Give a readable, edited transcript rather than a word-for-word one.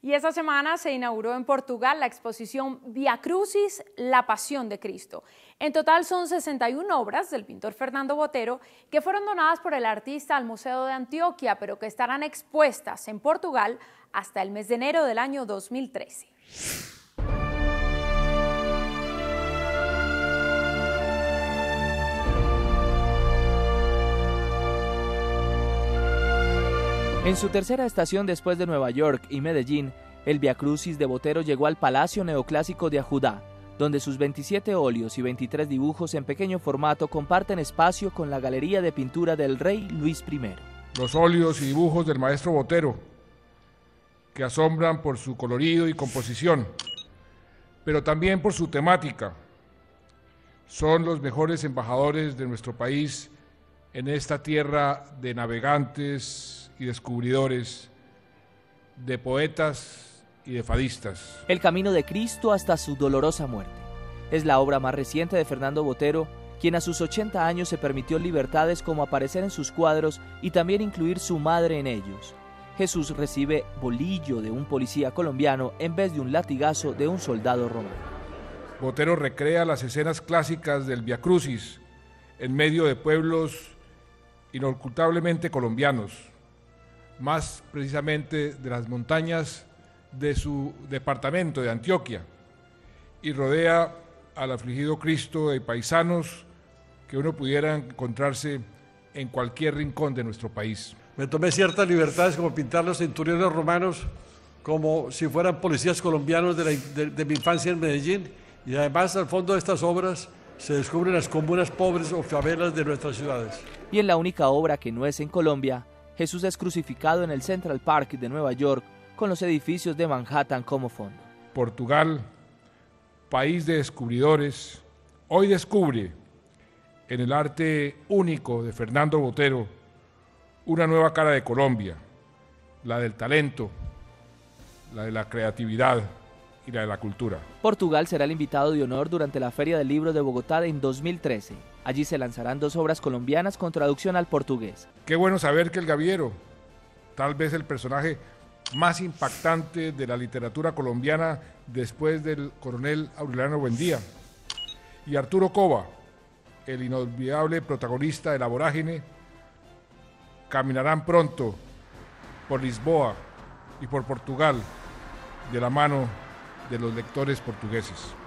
Y esta semana se inauguró en Portugal la exposición Via Crucis, la Pasión de Cristo. En total son 61 obras del pintor Fernando Botero que fueron donadas por el artista al Museo de Antioquia, pero que estarán expuestas en Portugal hasta el mes de enero del año 2013. En su tercera estación después de Nueva York y Medellín, el Via Crucis de Botero llegó al Palacio Neoclásico de Ajudá, donde sus 27 óleos y 23 dibujos en pequeño formato comparten espacio con la galería de pintura del rey Luis I. Los óleos y dibujos del maestro Botero, que asombran por su colorido y composición, pero también por su temática, son los mejores embajadores de nuestro país en esta tierra de navegantes y descubridores, de poetas y de fadistas. El camino de Cristo hasta su dolorosa muerte. Es la obra más reciente de Fernando Botero, quien a sus 80 años se permitió libertades como aparecer en sus cuadros y también incluir su madre en ellos. Jesús recibe bolillo de un policía colombiano en vez de un latigazo de un soldado romano. Botero recrea las escenas clásicas del Via Crucis en medio de pueblos inocultablemente colombianos, más precisamente de las montañas de su departamento de Antioquia, y rodea al afligido Cristo de paisanos que uno pudiera encontrarse en cualquier rincón de nuestro país. Me tomé ciertas libertades como pintar los centuriones romanos como si fueran policías colombianos de mi infancia en Medellín, y además al fondo de estas obras se descubren las comunas pobres o favelas de nuestras ciudades. Y en la única obra que no es en Colombia, Jesús es crucificado en el Central Park de Nueva York con los edificios de Manhattan como fondo. Portugal, país de descubridores, hoy descubre en el arte único de Fernando Botero una nueva cara de Colombia, la del talento, la de la creatividad y la de la cultura. Portugal será el invitado de honor durante la Feria del Libro de Bogotá en 2013. Allí se lanzarán 2 obras colombianas con traducción al portugués. Qué bueno saber que el Gaviero, tal vez el personaje más impactante de la literatura colombiana después del coronel Aureliano Buendía, y Arturo Cova, el inolvidable protagonista de La Vorágine, caminarán pronto por Lisboa y por Portugal de la mano de los lectores portugueses.